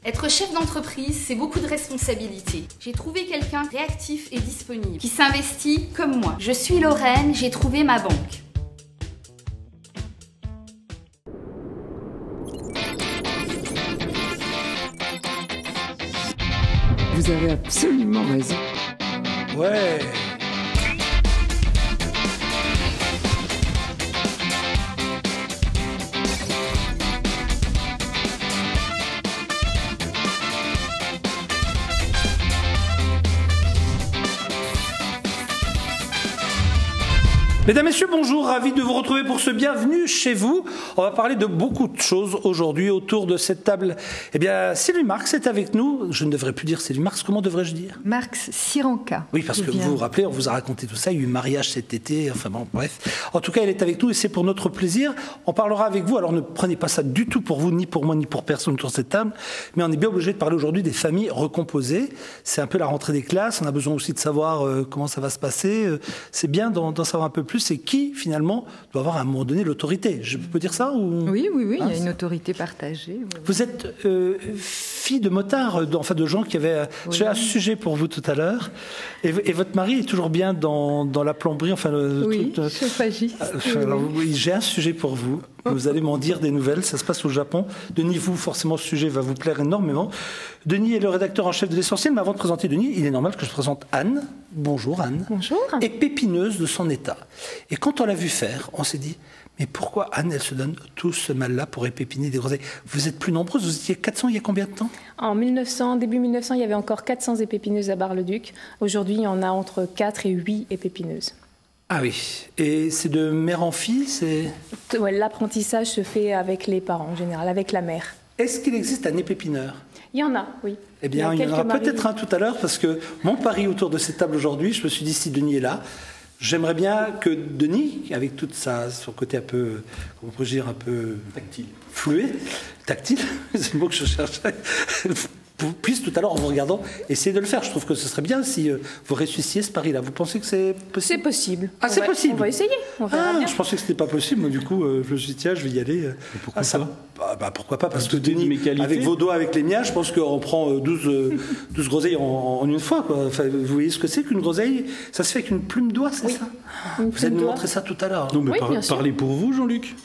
Être chef d'entreprise, c'est beaucoup de responsabilités. J'ai trouvé quelqu'un réactif et disponible, qui s'investit comme moi. Je suis Lorraine, j'ai trouvé ma banque. Vous avez absolument raison. Ouais. Mesdames, Messieurs, bonjour, ravi de vous retrouver pour ce Bienvenue chez vous. On va parler de beaucoup de choses aujourd'hui autour de cette table. Eh bien, Sylvie Marx est avec nous. Je ne devrais plus dire Sylvie Marx, comment devrais-je dire? Marx Siranka. Oui, parce que vous vous rappelez, on vous a raconté tout ça, il y a eu mariage cet été, enfin bon, bref. En tout cas, elle est avec nous et c'est pour notre plaisir. On parlera avec vous, alors ne prenez pas ça du tout pour vous, ni pour moi, ni pour personne autour de cette table, mais on est bien obligé de parler aujourd'hui des familles recomposées. C'est un peu la rentrée des classes, on a besoin aussi de savoir comment ça va se passer. C'est bien d'en savoir un peu plus. C'est qui, finalement, doit avoir à un moment donné l'autorité. Je peux dire ça ou... Oui, il y a une autorité partagée. Oui. Vous êtes fille de motard, enfin de gens qui avaient... Oui. J'ai un sujet pour vous tout à l'heure. Et votre mari est toujours bien dans la plomberie, enfin... Oui, chauffagiste. Oui, j'ai un sujet pour vous. Vous allez m'en dire des nouvelles. Ça se passe au Japon. Denis, vous, forcément, ce sujet va vous plaire énormément. Denis est le rédacteur en chef de l'Essentiel. Mais avant de présenter Denis, il est normal que je présente Anne. Bonjour, Anne. Bonjour. Épineuse de son état. Et quand on l'a vu faire, on s'est dit, mais pourquoi Anne, elle se donne tout ce mal-là pour épépiner des groseilles? Vous êtes plus nombreuses, vous étiez 400 il y a combien de temps? Début 1900, il y avait encore 400 épépineuses à Bar-le-Duc. Aujourd'hui, il y en a entre 4 et 8 épépineuses. Ah oui, et c'est de mère en fille, c'est... Ouais, l'apprentissage se fait avec les parents en général, avec la mère. Est-ce qu'il existe un épépineur? Il y en a, oui. Eh bien, il y en aura peut-être un tout à l'heure, parce que mon pari autour de cette table aujourd'hui, je me suis dit, si Denis est là, j'aimerais bien que Denis, avec toute son côté un peu, comment on peut dire, un peu... Tactile. Fluet, tactile, c'est le mot que je cherchais, puisse tout à l'heure, en vous regardant, essayer de le faire. Je trouve que ce serait bien si vous ressuscitiez ce pari-là. Vous pensez que c'est possible? C'est possible. Ah, c'est possible. On va essayer. On verra bien. Je pensais que c'était pas possible. Moi, du coup, je me suis dit, tiens, je vais y aller. Pourquoi pas pourquoi pas? Parce que Denis, avec vos doigts, avec les miens, je pense qu'on prend 12 groseilles en une fois, quoi. Enfin, vous voyez ce que c'est qu'une groseille? Ça se fait avec une plume doigt, c'est ça? Vous allez nous montrer ça tout à l'heure. Non, mais Oui, parlez pour vous, Jean-Luc.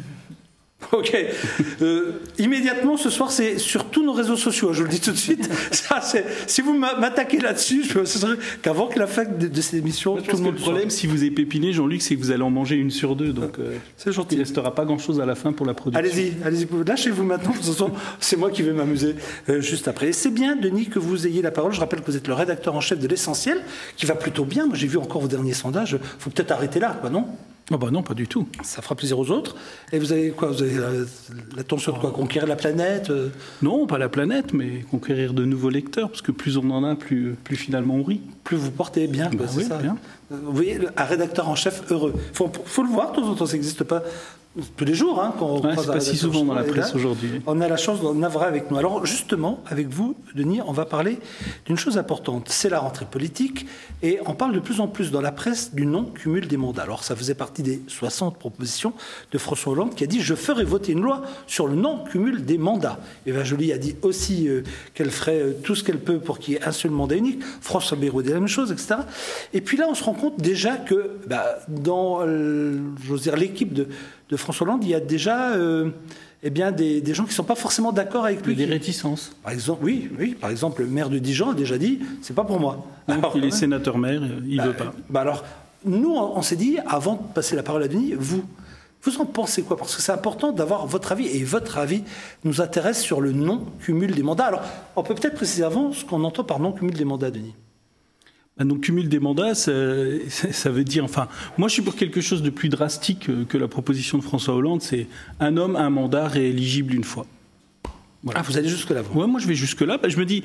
Ok. Immédiatement, ce soir, c'est sur tous nos réseaux sociaux. Je vous le dis tout de suite. Ça, si vous m'attaquez là-dessus, je peux m'assurer qu'avant que la fin de cette émission, tout le monde. Le problème, si vous épépinez, Jean-Luc, c'est que vous allez en manger une sur deux. Donc, c'est gentil. Il ne restera pas grand-chose à la fin pour la production. Allez-y. Lâchez-vous maintenant. De toute façon, c'est moi qui vais m'amuser juste après. Et c'est bien, Denis, que vous ayez la parole. Je rappelle que vous êtes le rédacteur en chef de l'Essentiel, qui va plutôt bien. Moi, j'ai vu encore vos derniers sondages. Il faut peut-être arrêter là, quoi, non? Oh bah non, pas du tout. Ça fera plaisir aux autres. Et vous avez quoi? Vous avez l'attention de quoi? Conquérir la planète? Non, pas la planète, mais conquérir de nouveaux lecteurs, parce que plus on en a, plus finalement on rit. Plus vous portez bien, Bah c'est oui, ça. Bien. Vous voyez, un rédacteur en chef heureux. Faut le voir, de temps en temps, ça n'existe pas tous les jours. Hein, quand on C'est pas si souvent dans la presse aujourd'hui. On a la chance d'en avoir avec nous. Alors justement, avec vous, Denis, on va parler d'une chose importante. C'est la rentrée politique et on parle de plus en plus dans la presse du non-cumul des mandats. Alors ça faisait partie des 60 propositions de François Hollande qui a dit « Je ferai voter une loi sur le non-cumul des mandats ». Eva Joly a dit aussi qu'elle ferait tout ce qu'elle peut pour qu'il y ait un seul mandat unique. François Bayrou dit la même chose, etc. Et puis là, on se rend compte déjà que dans j'ose dire, l'équipe de François Hollande, il y a déjà des gens qui ne sont pas forcément d'accord avec lui. Des réticences. Par exemple, oui. Par exemple, le maire de Dijon a déjà dit « c'est pas pour moi ». Il est sénateur-maire, il ne veut pas. Alors, nous, on s'est dit, avant de passer la parole à Denis, vous en pensez quoi? Parce que c'est important d'avoir votre avis, et votre avis nous intéresse sur le non-cumul des mandats. Alors, on peut peut-être préciser avant ce qu'on entend par non-cumul des mandats, Denis. Donc, cumul des mandats, ça veut dire... Enfin, moi, je suis pour quelque chose de plus drastique que la proposition de François Hollande. C'est un homme, un mandat rééligible une fois. Voilà. Ah, vous allez jusque-là, vous? Ouais, moi, je vais jusque-là. Je me dis,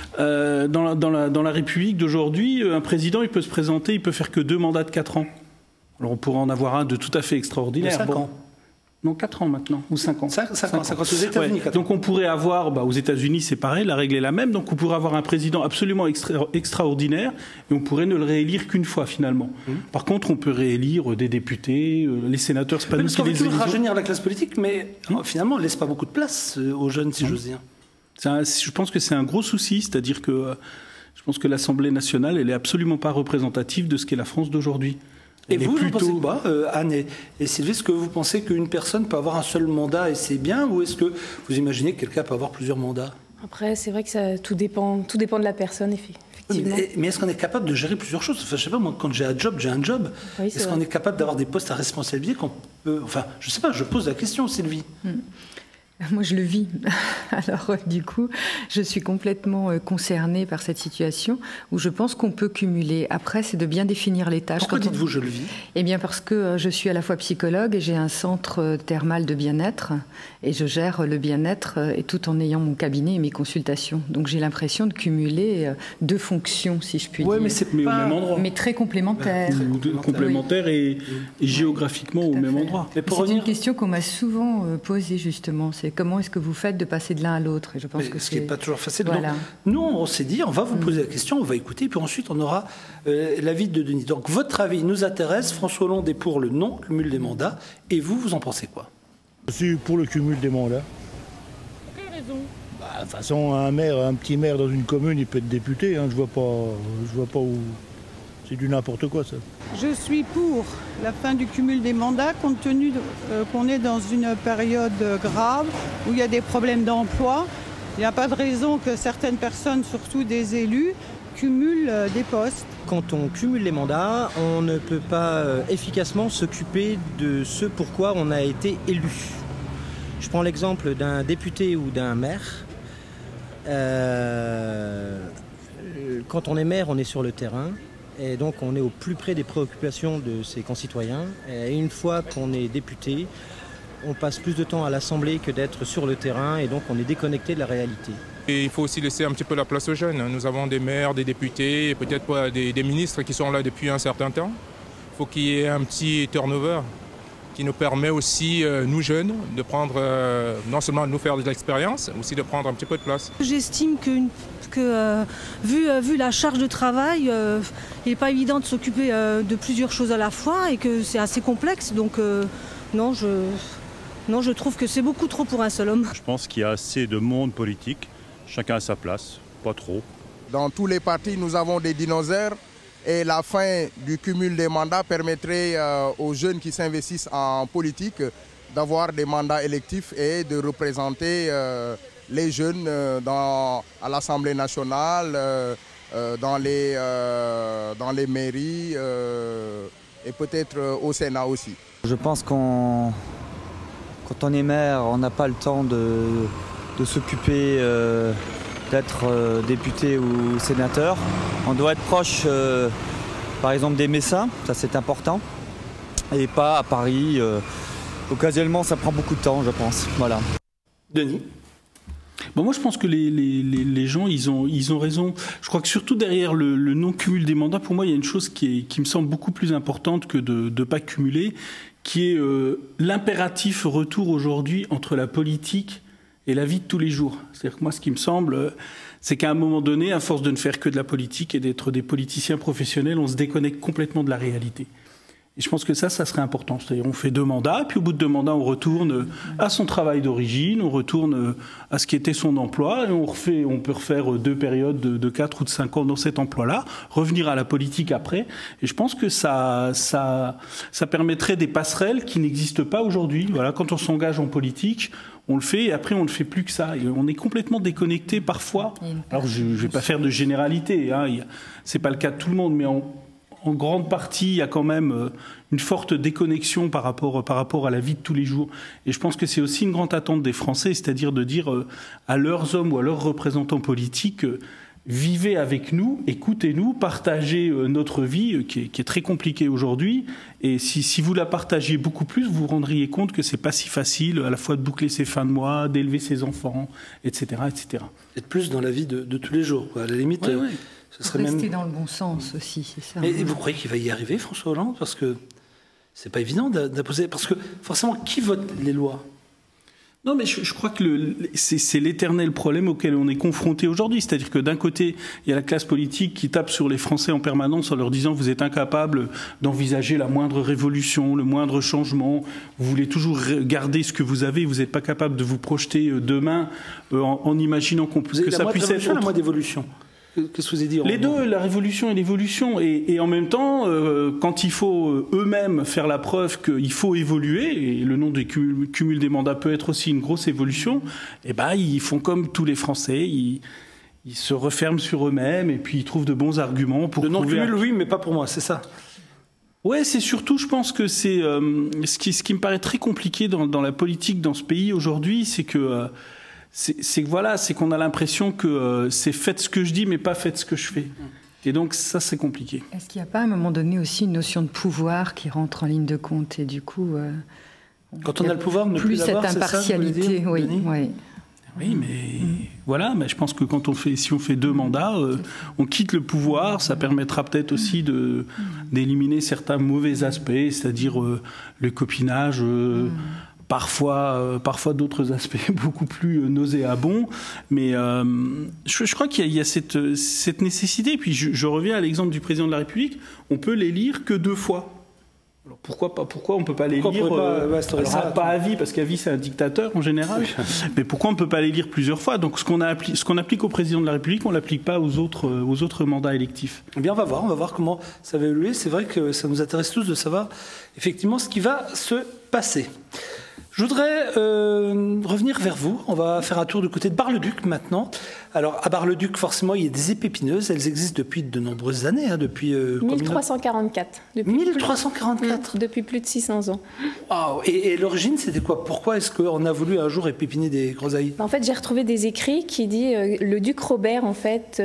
dans la République d'aujourd'hui, un président, il peut se présenter, il peut faire que 2 mandats de 4 ans. Alors, on pourrait en avoir un de tout à fait extraordinaire. De 5 ans. Non, 4 ans maintenant, ou 5 ans. 5 ans, aux États-Unis. Ouais. Donc on pourrait avoir, aux États-Unis c'est pareil, la règle est la même, donc on pourrait avoir un président absolument extraordinaire et on pourrait ne le réélire qu'une fois finalement. Par contre, on peut réélire des députés, les sénateurs, c'est pas nous qui les élisons. On veut rajeunir la classe politique, mais finalement on ne laisse pas beaucoup de place aux jeunes, si j'ose dire. Je pense que c'est un gros souci, c'est-à-dire que je pense que l'Assemblée nationale, elle est absolument pas représentative de ce qu'est la France d'aujourd'hui. Et vous, vous pensez quoi, Anne et Sylvie, est-ce que vous pensez qu'une personne peut avoir un seul mandat et c'est bien, ou est-ce que vous imaginez que quelqu'un peut avoir plusieurs mandats? Après, c'est vrai que tout dépend de la personne, effectivement. Mais est-ce qu'on est capable de gérer plusieurs choses? Enfin, je sais pas, moi, quand j'ai un job, j'ai un job. Oui, est-ce qu'on est capable d'avoir des postes à responsabilité Enfin, je sais pas, je pose la question, Sylvie. Moi, je le vis. Alors, du coup, je suis complètement concernée par cette situation où je pense qu'on peut cumuler. Après, c'est de bien définir les tâches. Pourquoi dites-vous je le vis? Eh bien, parce que je suis à la fois psychologue et j'ai un centre thermal de bien-être et je gère le bien-être et tout en ayant mon cabinet et mes consultations. Donc, j'ai l'impression de cumuler deux fonctions, si je puis dire. Oui, mais c'est au même endroit. Mais très complémentaires. Complémentaires et géographiquement au même endroit. C'est une question qu'on m'a souvent posée, justement. C'est comment est-ce que vous faites de passer de l'un à l'autre? Et je pense que ce qui n'est pas toujours facile. Voilà. Donc, nous, on s'est dit, on va vous poser la question, on va écouter, puis ensuite on aura l'avis de Denis. Donc votre avis nous intéresse. François Hollande est pour le non-cumul des mandats. Et vous, vous en pensez quoi? Je suis pour le cumul des mandats. Pour quelle raison? De toute façon, un petit maire dans une commune, il peut être député. Hein, je vois pas où. C'est du n'importe quoi, ça. Je suis pour la fin du cumul des mandats, compte tenu qu'on est dans une période grave où il y a des problèmes d'emploi. Il n'y a pas de raison que certaines personnes, surtout des élus, cumulent des postes. Quand on cumule les mandats, on ne peut pas efficacement s'occuper de ce pourquoi on a été élu. Je prends l'exemple d'un député ou d'un maire. Quand on est maire, on est sur le terrain. Et donc on est au plus près des préoccupations de ses concitoyens. Et une fois qu'on est député, on passe plus de temps à l'Assemblée que d'être sur le terrain et donc on est déconnecté de la réalité. Et il faut aussi laisser un petit peu la place aux jeunes. Nous avons des maires, des députés, et peut-être pas des ministres qui sont là depuis un certain temps. Il faut qu'il y ait un petit turnover qui nous permet aussi, nous jeunes, de prendre, non seulement de nous faire de l'expérience, aussi de prendre un petit peu de place. J'estime que vu la charge de travail, il n'est pas évident de s'occuper de plusieurs choses à la fois et que c'est assez complexe. Donc non, je trouve que c'est beaucoup trop pour un seul homme. Je pense qu'il y a assez de monde politique, chacun à sa place, pas trop. Dans tous les partis, nous avons des dinosaures et la fin du cumul des mandats permettrait aux jeunes qui s'investissent en politique d'avoir des mandats électifs et de représenter les jeunes à l'Assemblée nationale, dans les mairies et peut-être au Sénat aussi. Je pense quand on est maire, on n'a pas le temps de s'occuper d'être député ou sénateur. On doit être proche, par exemple, des Messins, ça c'est important, et pas à Paris. Occasionnellement, ça prend beaucoup de temps, je pense. Voilà. Denis? Bon, moi, je pense que les gens, ils ont raison. Je crois que surtout derrière le non-cumul des mandats, pour moi, il y a une chose qui me semble beaucoup plus importante que de ne pas cumuler, qui est l'impératif retour aujourd'hui entre la politique et la vie de tous les jours. C'est-à-dire que moi, ce qui me semble, c'est qu'à un moment donné, à force de ne faire que de la politique et d'être des politiciens professionnels, on se déconnecte complètement de la réalité. Et je pense que ça serait important. C'est-à-dire on fait 2 mandats, puis au bout de 2 mandats, on retourne à son travail d'origine, on retourne à ce qui était son emploi, et on peut refaire 2 périodes de 4 ou de 5 ans dans cet emploi-là, revenir à la politique après. Et je pense que ça permettrait des passerelles qui n'existent pas aujourd'hui. Voilà, quand on s'engage en politique, on le fait et après on ne fait plus que ça. Et on est complètement déconnecté parfois. Alors je ne vais pas faire de généralité, hein, c'est pas le cas de tout le monde, mais en grande partie, il y a quand même une forte déconnexion par rapport à la vie de tous les jours. Et je pense que c'est aussi une grande attente des Français, c'est-à-dire de dire à leurs hommes ou à leurs représentants politiques, vivez avec nous, écoutez-nous, partagez notre vie qui est très compliquée aujourd'hui. Et si vous la partagiez beaucoup plus, vous vous rendriez compte que c'est pas si facile à la fois de boucler ses fins de mois, d'élever ses enfants, etc., etc. Être plus dans la vie de tous les jours, quoi. À la limite. Ouais. Ce serait rester dans le bon sens aussi, c'est ça. Mais vous croyez qu'il va y arriver, François Hollande? Parce que c'est pas évident d'imposer. Parce que forcément, qui vote les lois? Non, mais je crois que c'est l'éternel problème auquel on est confronté aujourd'hui. C'est-à-dire que d'un côté, il y a la classe politique qui tape sur les Français en permanence en leur disant « vous êtes incapables d'envisager la moindre révolution, le moindre changement, vous voulez toujours garder ce que vous avez, vous n'êtes pas capable de vous projeter demain en imaginant que ça puisse être... » la moindre évolution. Qu'est-ce que vous avez dit? Les deux, la révolution et l'évolution. Et en même temps, quand il faut eux-mêmes faire la preuve qu'il faut évoluer, et le nom du cumul des mandats peut être aussi une grosse évolution, eh ben, ils font comme tous les Français, ils se referment sur eux-mêmes et puis ils trouvent de bons arguments pour... Le non-cumul, oui, mais pas pour moi, c'est ça. Ouais, c'est surtout, je pense que c'est... ce qui me paraît très compliqué dans la politique dans ce pays aujourd'hui, c'est que... C'est qu'on a l'impression que c'est faites ce que je dis, mais pas faites ce que je fais. Et donc ça, c'est compliqué. Est-ce qu'il n'y a pas à un moment donné aussi une notion de pouvoir qui rentre en ligne de compte et du coup, quand on a le pouvoir, ne plus cette impartialité, ça, dire, oui. Oui, mais voilà. Mais je pense que si on fait 2 mandats, on quitte le pouvoir. Ça permettra peut-être aussi d'éliminer certains mauvais aspects, c'est-à-dire le copinage. Parfois d'autres aspects beaucoup plus nauséabonds, mais je crois qu'il y a cette nécessité. Et puis je reviens à l'exemple du président de la République, on peut l'élire que 2 fois. Alors pourquoi on peut pas l'élire pas à vie, parce qu'à vie c'est un dictateur en général, mais pourquoi on ne peut pas l'élire plusieurs fois? Donc ce qu'on applique au président de la République, on l'applique pas aux autres mandats électifs. Eh bien on va voir comment ça va évoluer. C'est vrai que ça nous intéresse tous de savoir effectivement ce qui va se passer. Je voudrais revenir vers vous. On va faire un tour du côté de Bar-le-Duc maintenant. Alors, à Bar-le-Duc, forcément, il y a des épépineuses. Elles existent depuis de nombreuses années. Depuis 1344. 1344 Depuis plus de 600 ans. Wow. Et l'origine, c'était quoi? Pourquoi est-ce qu'on a voulu un jour épépiner des groseilles? En fait, j'ai retrouvé des écrits qui disent le duc Robert, en fait,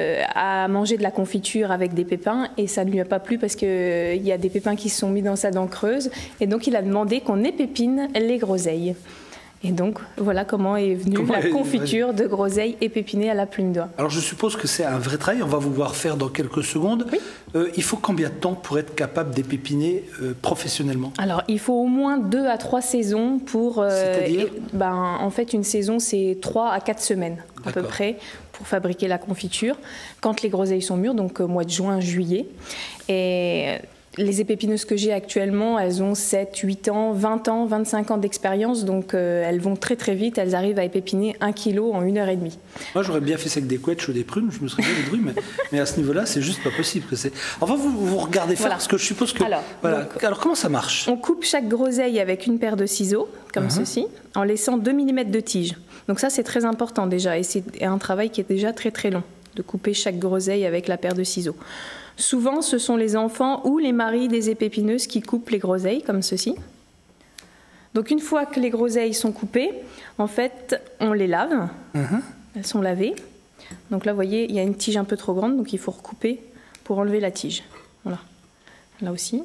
a mangé de la confiture avec des pépins et ça ne lui a pas plu parce qu'il y a des pépins qui se sont mis dans sa dent creuse. Et donc, il a demandé qu'on épépine les groseilles. Et donc, voilà comment est venue la confiture de groseilles épépinées à la plume d'oie. Alors, je suppose que c'est un vrai travail. On va vous voir faire dans quelques secondes. Oui. Il faut combien de temps pour être capable d'épépiner professionnellement? Alors, il faut au moins 2 à 3 saisons pour... C'est-à-dire en fait, une saison, c'est 3 à 4 semaines à peu près pour fabriquer la confiture. Quand les groseilles sont mûres, donc mois de juin, juillet. Et... les épépineuses que j'ai actuellement, elles ont 7, 8 ans, 20 ans, 25 ans d'expérience, donc elles vont très très vite, elles arrivent à épépiner 1 kilo en 1h30. Moi j'aurais bien fait ça avec des couettes ou des prunes, je me serais bien débrouillé, mais à ce niveau-là, c'est juste pas possible. Enfin, vous regardez faire, parce que je suppose que... Alors comment ça marche? On coupe chaque groseille avec une paire de ciseaux, comme ceci, en laissant 2 mm de tige. Donc ça c'est très important déjà, et c'est un travail qui est déjà très très long, de couper chaque groseille avec la paire de ciseaux. Souvent, ce sont les enfants ou les maris des épépineuses qui coupent les groseilles, comme ceci. Donc, une fois que les groseilles sont coupées, en fait, on les lave. Elles sont lavées. Donc là, vous voyez, il y a une tige un peu trop grande, donc il faut recouper pour enlever la tige. Voilà. Là aussi.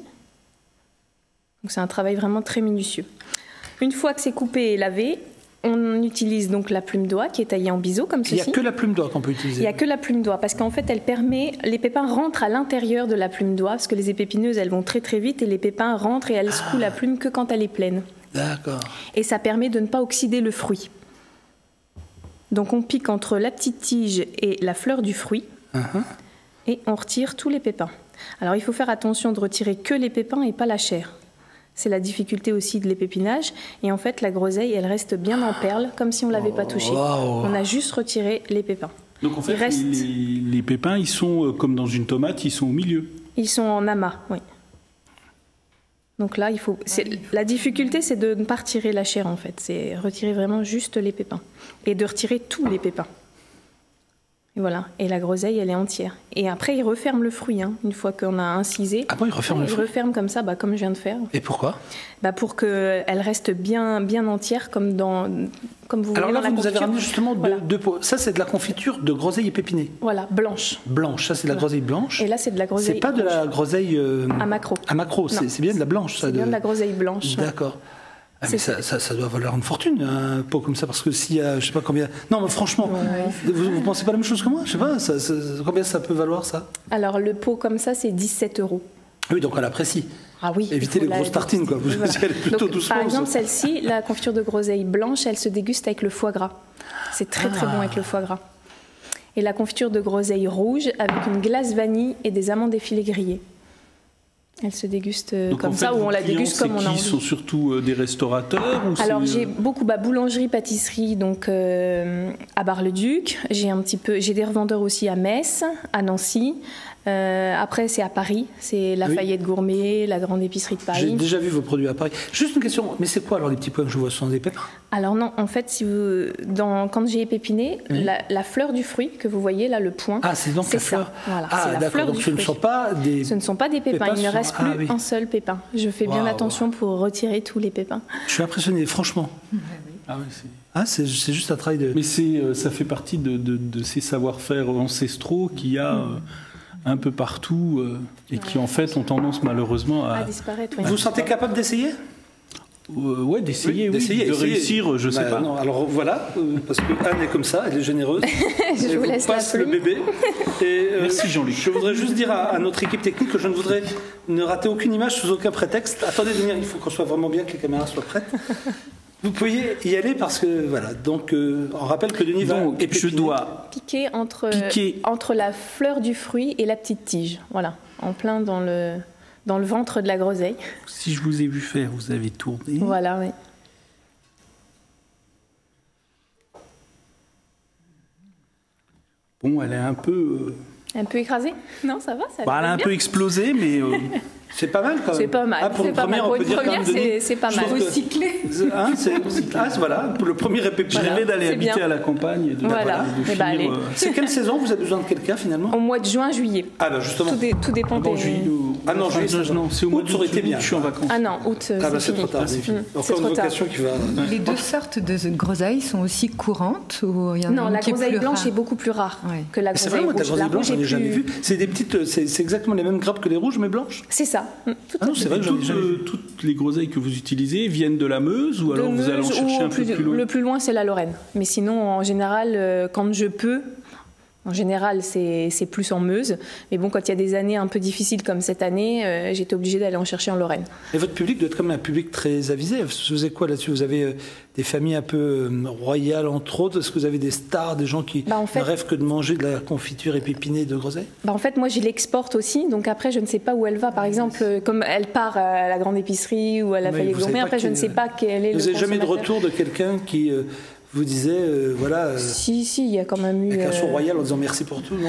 Donc, c'est un travail vraiment très minutieux. Une fois que c'est coupé et lavé, on utilise donc la plume d'oie qui est taillée en biseau comme ceci. Il n'y a que la plume d'oie qu'on peut utiliser. Il n'y a que la plume d'oie parce qu'en fait elle permet, les pépins rentrent à l'intérieur de la plume d'oie parce que les épépineuses elles vont très très vite et les pépins rentrent et elles secouent la plume que quand elle est pleine. D'accord. Et ça permet de ne pas oxyder le fruit. Donc on pique entre la petite tige et la fleur du fruit et on retire tous les pépins. Alors il faut faire attention de retirer que les pépins et pas la chair. C'est la difficulté aussi de l'épépinage. Et en fait, la groseille, elle reste bien en perles, comme si on ne l'avait pas touchée. On a juste retiré les pépins. Donc en fait, les pépins, ils sont comme dans une tomate, ils sont au milieu. Ils sont en amas, oui. Donc là, la difficulté, c'est de ne pas retirer la chair, en fait. C'est retirer vraiment juste les pépins. Et de retirer tous les pépins. Et voilà. Et la groseille, elle est entière. Et après, il referme le fruit, une fois qu'on a incisé. Ah bon, il referme le fruit? Il referme comme ça, comme je viens de faire. Et pourquoi? Pour qu'elle reste bien entière, comme vous voyez. Alors là, dans la vous avez confiture. ramené justement deux pots. Ça, c'est de la confiture de groseille épépinée. Voilà, blanche. Blanche, ça c'est de la groseille blanche. Et là, c'est de la groseille. C'est pas de la groseille à macro. À macro, c'est bien de la blanche. C'est bien de la groseille blanche. D'accord. Ah, mais ça doit valoir une fortune, un pot comme ça, parce que s'il y a, je sais pas combien... Non, mais franchement, vous pensez pas la même chose que moi? Je sais pas, combien ça peut valoir, ça? Alors, le pot comme ça, c'est 17 €. Oui, donc on l'apprécie. Ah oui. Évitez les grosses tartines, quoi. Vous allez plutôt Donc, doucement. par exemple, celle-ci, la confiture de groseille blanche, elle se déguste avec le foie gras. C'est très bon avec le foie gras. Et la confiture de groseille rouge avec une glace vanille et des amandes effilées grillées. Elle se déguste comme ça, ou on la déguste comme on a envie. Sont surtout des restaurateurs ou Alors j'ai beaucoup boulangerie, pâtisserie, donc à Bar-le-Duc. J'ai des revendeurs aussi à Metz, à Nancy. Après c'est à Paris, c'est Lafayette Gourmet, la grande épicerie de Paris. J'ai déjà vu vos produits à Paris. Juste une question, mais c'est quoi alors les petits points que je vois? Ce sont des pépins? Alors non, en fait, quand j'ai épipiné, la fleur du fruit que vous voyez là, le point, c'est donc la fleur. Voilà, c'est la fleur du fruit. Ce ne sont pas des pépins. Il ne reste plus un seul pépin. Je fais bien attention pour retirer tous les pépins. Je suis impressionné, franchement. C'est juste un travail de... Mais ça fait partie de ces savoir-faire ancestraux qu'il y a un peu partout et qui en fait ont tendance malheureusement à disparaître. Vous vous sentez capable d'essayer? Oui, d'essayer. De réussir, je ne sais pas. Non, alors voilà, parce que Anne est comme ça, elle est généreuse. Je vous laisse passe le bébé. Et, merci Jean-Luc. Je voudrais juste dire à notre équipe technique que je ne voudrais ne rater aucune image sous aucun prétexte. Attendez, Denis, il faut qu'on soit vraiment bien, que les caméras soient prêtes. Vous pouvez y aller parce que voilà. Donc on rappelle que Denis je dois piquer entre la fleur du fruit et la petite tige. Voilà, en plein dans le ventre de la groseille. Si je vous ai vu faire, vous avez tourné. Voilà, oui. Bon, elle est un peu... Un peu écrasée? Non, ça va, ça. Elle a un peu explosé, mais... C'est pas mal quand même. C'est pas mal. Pour une première, c'est pas mal. Recyclé. Voilà, pour le premier épipiné. Je rêvais d'aller habiter à la campagne. Et de finir, c'est quelle saison vous avez besoin de quelqu'un finalement? Au mois de juin, juillet. Ah bah justement. Tout dépend des... juillet. Ah non, juillet, non, c'est au mois d'août, bien. Je suis en vacances. Ah non, août, c'est trop tard. Encore une vocation qui va... Les deux sortes de groseilles sont aussi courantes ou il y en a Non, la groseille blanche est beaucoup plus rare que la groseille rouge. La groseille blanche, je n'ai jamais vu. C'est des petites, c'est exactement les mêmes grappes que les rouges, mais blanches? C'est ça. C'est vrai que toutes les groseilles que vous utilisez viennent de la Meuse ou alors vous allez en chercher un peu plus loin? Le plus loin, c'est la Lorraine. Mais sinon, en général, quand je peux, en général, c'est plus en Meuse. Mais bon, quand il y a des années un peu difficiles comme cette année, j'étais obligée d'aller en chercher en Lorraine. Et votre public doit être comme un public très avisé. Vous faisiez quoi là-dessus? Vous avez des familles un peu royales, entre autres? Est-ce que vous avez des stars, des gens qui ne rêvent que de manger de la confiture épipinée de groseille? En fait, moi, je l'exporte aussi. Donc après, je ne sais pas où elle va. Par exemple, comme elle part à la grande épicerie ou à la Lafayette Gourmet, après, je ne sais pas quel est le consommateur. Vous n'avez jamais de retour de quelqu'un qui... vous disait, voilà... Si, il y a quand même eu... Avec un sourd royal en disant merci pour tout, non?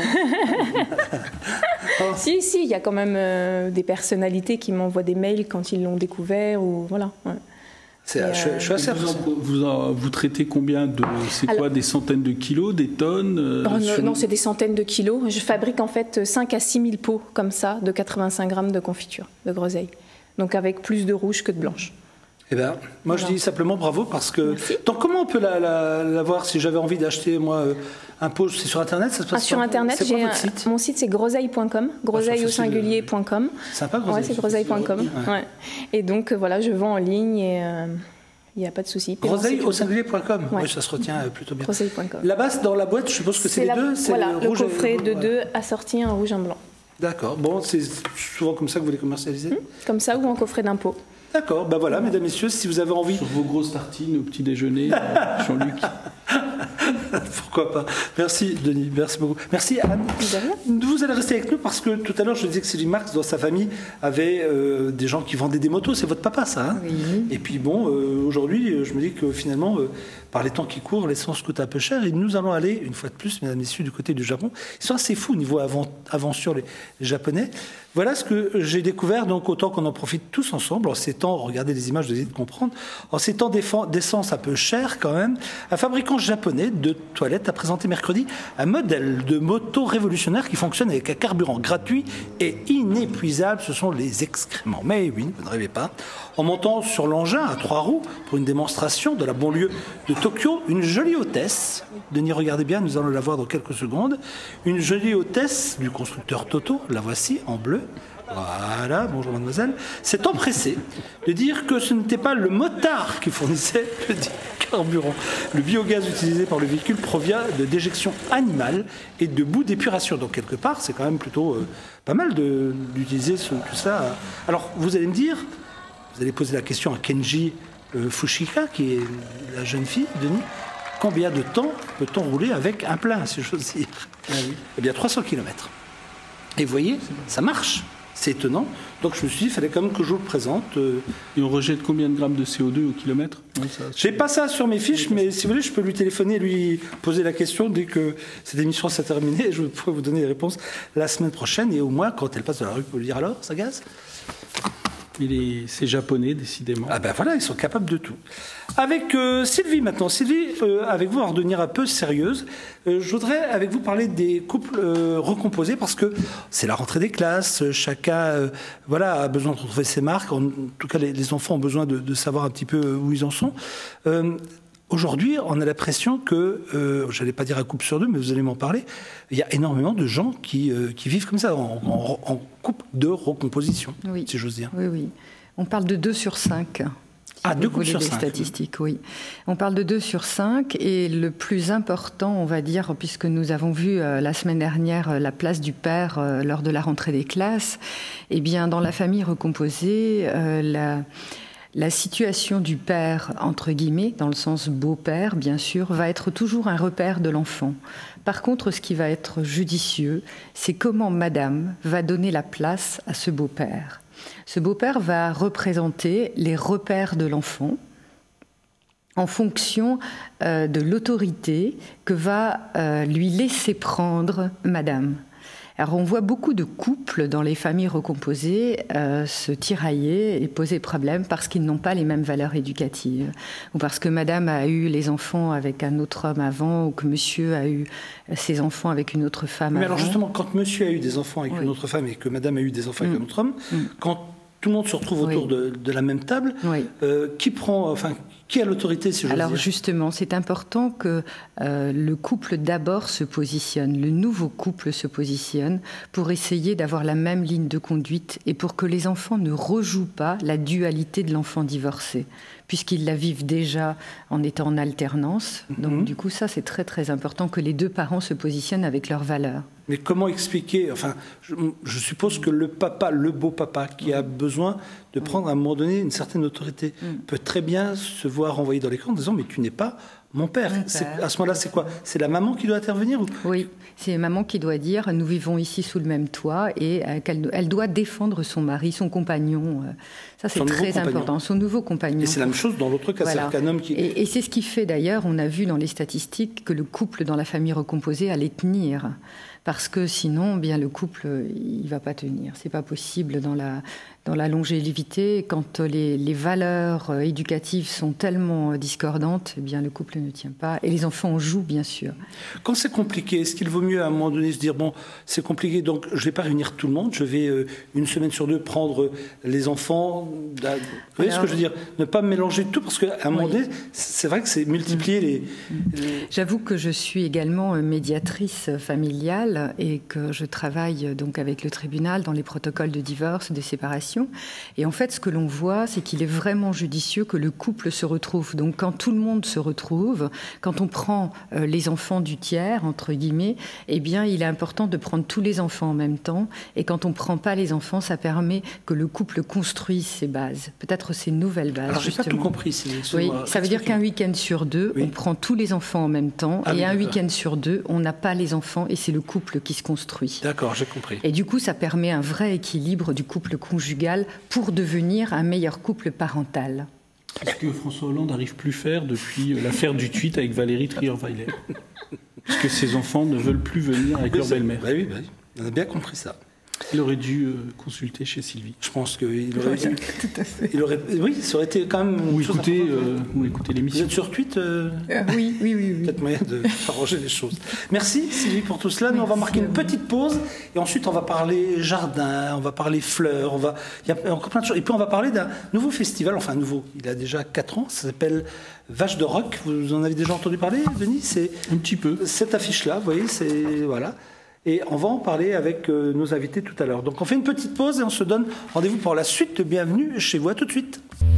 Si, il y a quand même des personnalités qui m'envoient des mails quand ils l'ont découvert, ou voilà. Ouais. Je suis assez impressionné. Vous traitez combien de... C'est quoi, des centaines de kilos, des tonnes Non, c'est des centaines de kilos. Je fabrique en fait 5 à 6 000 pots, comme ça, de 85 grammes de confiture, de groseille. Donc avec plus de rouge que de blanche. Eh ben, moi je dis simplement bravo parce que... Donc comment on peut la voir si j'avais envie d'acheter moi un pot? C'est sur internet, ça se passe sur internet, mon site c'est groseille.com, groseille au singulier.com. Sympa, groseille. Ouais, c'est groseille.com. Ouais. Et donc voilà, je vends en ligne et il n'y a pas de souci. Groseille au singulier.com. Oui, ça se retient plutôt bien. Groseille.com. Là-bas, dans la boîte, je suppose que c'est les deux. Voilà, le coffret de deux assorti un rouge et un blanc. D'accord. Bon, c'est souvent comme ça que vous les commercialisez? Comme ça ou en coffret d'impôt. D'accord, ben voilà, mesdames, messieurs, si vous avez envie... Sur vos grosses tartines au petit déjeuner, Jean-Luc. Pourquoi pas. Merci, Denis, merci beaucoup. Merci, Anne. Vous allez rester avec nous parce que tout à l'heure, je disais que Sylvie Marx, dans sa famille, avait des gens qui vendaient des motos. C'est votre papa, ça, hein? Oui. Et puis bon, aujourd'hui, je me dis que finalement, par les temps qui courent, l'essence coûte un peu cher. Et nous allons aller, une fois de plus, mesdames, messieurs, du côté du Japon. Ils sont assez fous au niveau aventure, les Japonais. Voilà ce que j'ai découvert, donc autant qu'on en profite tous ensemble, en ces temps, regardez les images, vous allez comprendre, en ces temps d'essence un peu cher quand même, un fabricant japonais de toilettes a présenté mercredi un modèle de moto révolutionnaire qui fonctionne avec un carburant gratuit et inépuisable, ce sont les excréments. Mais oui, vous ne rêvez pas. En montant sur l'engin à 3 roues pour une démonstration de la banlieue de Tokyo, une jolie hôtesse, Denis, regardez bien, nous allons la voir dans quelques secondes, une jolie hôtesse du constructeur Toto, la voici en bleu, Voilà, bonjour mademoiselle, s'est empressé de dire que ce n'était pas le motard qui fournissait le carburant. Le biogaz utilisé par le véhicule provient de déjections animales et de boues d'épuration. Donc quelque part, c'est quand même plutôt pas mal d'utiliser tout ça. Alors vous allez me dire, vous allez poser la question à Kenji Fushika, qui est la jeune fille, Denis, combien de temps peut-on rouler avec un plein, si j'ose dire? Eh bien 300 km. Et vous voyez, ça marche. C'est étonnant. Donc je me suis dit, il fallait quand même que je vous le présente. Et on rejette combien de grammes de CO2 au kilomètre? J'ai pas ça sur mes fiches, mais si vous voulez, je peux lui téléphoner et lui poser la question dès que cette émission sera terminée. Je pourrai vous donner les réponses la semaine prochaine. Et au moins, quand elle passe dans la rue, vous le dire alors, ça gaz? C'est japonais, décidément. Ah ben voilà, ils sont capables de tout. Avec Sylvie maintenant. Sylvie, avec vous, on va redevenir un peu sérieuse. Je voudrais avec vous parler des couples recomposés parce que c'est la rentrée des classes. Chacun a besoin de retrouver ses marques. En tout cas, les enfants ont besoin de savoir un petit peu où ils en sont. Aujourd'hui, on a l'impression que, je n'allais pas dire un couple sur deux, mais vous allez m'en parler, il y a énormément de gens qui vivent comme ça, en couple de recomposition, si j'ose dire. Oui. On parle de 2 sur 5. Ah, 2 couples sur 5. Statistiques, oui. On parle de 2 sur 5 et le plus important, on va dire, puisque nous avons vu la semaine dernière la place du père lors de la rentrée des classes, eh bien, dans la famille recomposée, la situation du père, entre guillemets, dans le sens beau-père, bien sûr, va être toujours un repère de l'enfant. Par contre, ce qui va être judicieux, c'est comment madame va donner la place à ce beau-père. Ce beau-père va représenter les repères de l'enfant en fonction de l'autorité que va lui laisser prendre madame. Alors on voit beaucoup de couples dans les familles recomposées se tirailler et poser problème parce qu'ils n'ont pas les mêmes valeurs éducatives ou parce que madame a eu les enfants avec un autre homme avant ou que monsieur a eu ses enfants avec une autre femme avant. Mais alors justement, quand monsieur a eu des enfants avec une autre femme et que madame a eu des enfants avec un autre homme, quand tout le monde se retrouve autour de la même table, qui a l'autorité, si je veux dire? Alors justement, c'est important que le couple d'abord se positionne, le nouveau couple se positionne pour essayer d'avoir la même ligne de conduite et pour que les enfants ne rejouent pas la dualité de l'enfant divorcé, puisqu'ils la vivent déjà en étant en alternance. Donc du coup, ça c'est très très important que les deux parents se positionnent avec leurs valeurs. Mais comment expliquer, enfin, je suppose que le papa, le beau papa, qui a besoin de prendre à un moment donné une certaine autorité, peut très bien se voir renvoyer dans les camps en disant « mais tu n'es pas mon père ». À ce moment-là, c'est quoi? C'est la maman qui doit intervenir ou... Oui, c'est maman qui doit dire « nous vivons ici sous le même toit » et elle doit défendre son mari, son compagnon. Ça, c'est très important, son nouveau compagnon. Et c'est la même chose dans l'autre cas, c'est-à-dire qu'un homme qui... Et c'est ce qui fait d'ailleurs, on a vu dans les statistiques, que le couple dans la famille recomposée allait tenir. Parce que sinon, bien le couple, il va pas tenir. C'est pas possible dans la longévité. Quand les valeurs éducatives sont tellement discordantes, eh bien le couple ne tient pas. Et les enfants en jouent, bien sûr. Quand c'est compliqué, est-ce qu'il vaut mieux à un moment donné se dire bon, c'est compliqué, donc je vais pas réunir tout le monde. Je vais une semaine sur deux prendre les enfants. Vous voyez ce que je veux dire? Ne pas mélanger tout, parce qu'à un moment donné, c'est vrai que c'est multiplier les... J'avoue que je suis également médiatrice familiale et que je travaille donc avec le tribunal dans les protocoles de divorce, de séparation. Et en fait, ce que l'on voit, c'est qu'il est vraiment judicieux que le couple se retrouve. Donc quand tout le monde se retrouve, quand on prend les enfants du tiers, entre guillemets, eh bien, il est important de prendre tous les enfants en même temps. Et quand on ne prend pas les enfants, ça permet que le couple construise ses bases, peut-être ses nouvelles bases. Alors, je n'ai pas tout compris. Oui, ça veut dire qu'un week-end sur deux, on prend tous les enfants en même temps. Et un week-end sur deux, on n'a pas les enfants et c'est le couple qui se construit. D'accord, j'ai compris. Et du coup, ça permet un vrai équilibre du couple conjugal pour devenir un meilleur couple parental. Ce que François Hollande n'arrive plus à faire depuis l'affaire du tweet avec Valérie Trierweiler. Parce que ses enfants ne veulent plus venir avec leur belle-mère. Bah oui, on a bien compris ça. Il aurait dû consulter chez Sylvie. Je pense qu'il aurait dû. Tout à fait. Oui, ça aurait été quand même. Ou écouter l'émission. Vous êtes sur Tweet Oui. Peut-être moyen de arranger les choses. Merci Sylvie pour tout cela. Nous, on va marquer une petite pause et ensuite on va parler jardin, on va parler fleurs, il y a encore plein de choses. Et puis on va parler d'un nouveau festival, enfin nouveau, il a déjà 4 ans, ça s'appelle Vache de Rock. Vous en avez déjà entendu parler, Denis? Un petit peu. Cette affiche-là, vous voyez, c'est. Voilà. Et on va en parler avec nos invités tout à l'heure. Donc on fait une petite pause et on se donne rendez-vous pour la suite de Bienvenue chez vous. À tout de suite.